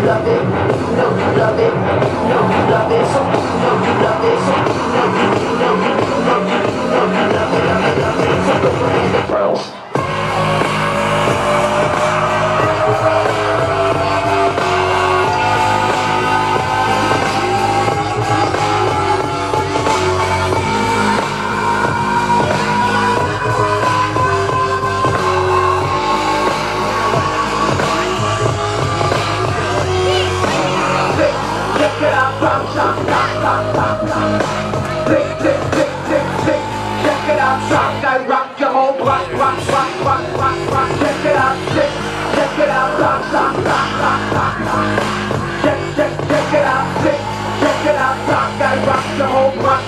love it, you know you love it, you know you love it, so you know you love it, so you know you love it, love it, so put your hands up, girls. Rock your whole block, rock, check it out, check it out, rock, check it out, check it out, rock your whole block,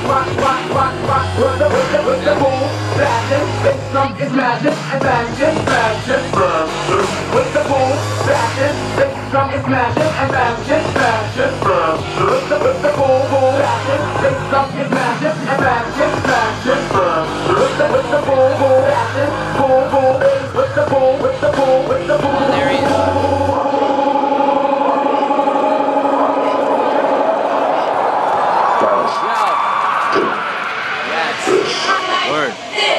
with the boom, bashing, this drum is magic, and bashing, with the boom, bashing, this drum is magic, and bashing, with the boom, bashing, this drum is magic, and bashing, with the boom, bashing, boom, with the boom, There he is. Word.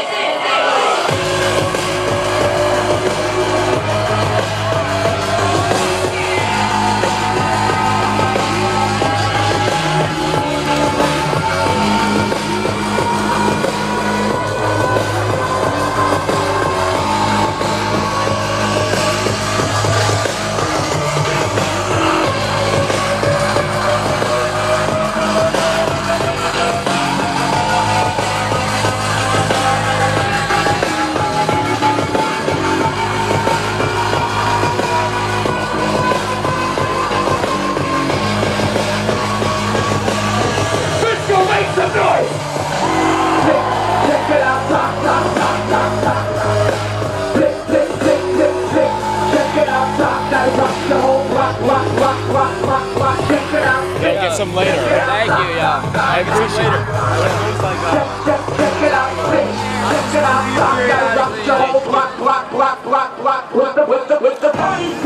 Get some later. Thank you, yeah. I appreciate it. check it out, rock your whole block, with the